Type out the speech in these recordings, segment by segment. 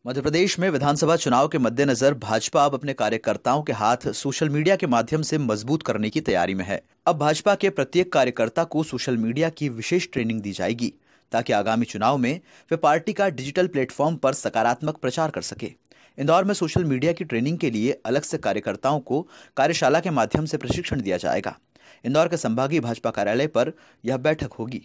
मध्य प्रदेश में विधानसभा चुनाव के मद्देनजर भाजपा अब अपने कार्यकर्ताओं के हाथ सोशल मीडिया के माध्यम से मजबूत करने की तैयारी में है। अब भाजपा के प्रत्येक कार्यकर्ता को सोशल मीडिया की विशेष ट्रेनिंग दी जाएगी ताकि आगामी चुनाव में वे पार्टी का डिजिटल प्लेटफॉर्म पर सकारात्मक प्रचार कर सके। इंदौर में सोशल मीडिया की ट्रेनिंग के लिए अलग से कार्यकर्ताओं को कार्यशाला के माध्यम से प्रशिक्षण दिया जाएगा। इंदौर के संभागीय भाजपा कार्यालय पर यह बैठक होगी।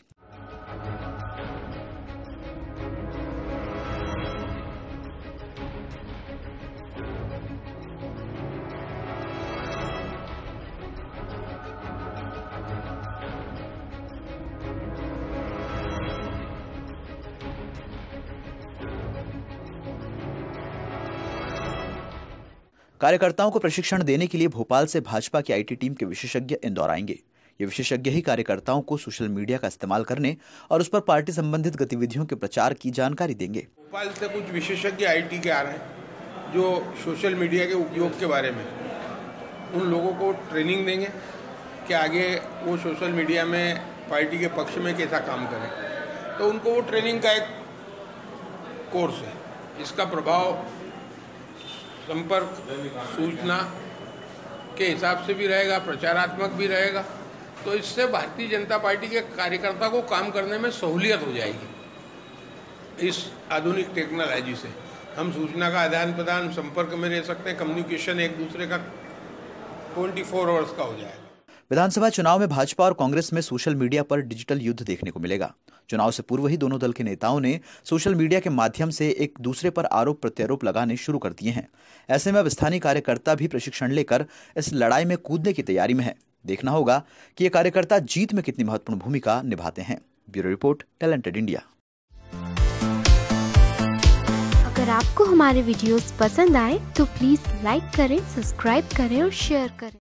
कार्यकर्ताओं को प्रशिक्षण देने के लिए भोपाल से भाजपा की आईटी टीम के विशेषज्ञ इंदौर आएंगे। ये विशेषज्ञ ही कार्यकर्ताओं को सोशल मीडिया का इस्तेमाल करने और उस पर पार्टी संबंधित गतिविधियों के प्रचार की जानकारी देंगे। भोपाल से कुछ विशेषज्ञ आईटी के आ रहे हैं जो सोशल मीडिया के उपयोग के बारे में उन लोगों को ट्रेनिंग देंगे कि आगे वो सोशल मीडिया में पार्टी के पक्ष में कैसा काम करें। तो उनको वो ट्रेनिंग का एक कोर्स है। इसका प्रभाव संपर्क सूचना के हिसाब से भी रहेगा, प्रचारात्मक भी रहेगा। तो इससे भारतीय जनता पार्टी के कार्यकर्ता को काम करने में सहूलियत हो जाएगी। इस आधुनिक टेक्नोलॉजी से हम सूचना का आदान प्रदान, संपर्क में रह सकते हैं, कम्युनिकेशन एक दूसरे का 24 आवर्स का हो जाएगा। विधानसभा चुनाव में भाजपा और कांग्रेस में सोशल मीडिया पर डिजिटल युद्ध देखने को मिलेगा। चुनाव से पूर्व ही दोनों दल के नेताओं ने सोशल मीडिया के माध्यम से एक दूसरे पर आरोप प्रत्यारोप लगाने शुरू कर दिए हैं। ऐसे में अब स्थानीय कार्यकर्ता भी प्रशिक्षण लेकर इस लड़ाई में कूदने की तैयारी में है। देखना होगा कि ये कार्यकर्ता जीत में कितनी महत्वपूर्ण भूमिका निभाते हैं। Bureau report, talented India. अगर आपको हमारे वीडियोस पसंद आए तो प्लीज लाइक करें, सब्सक्राइब करें और शेयर करें।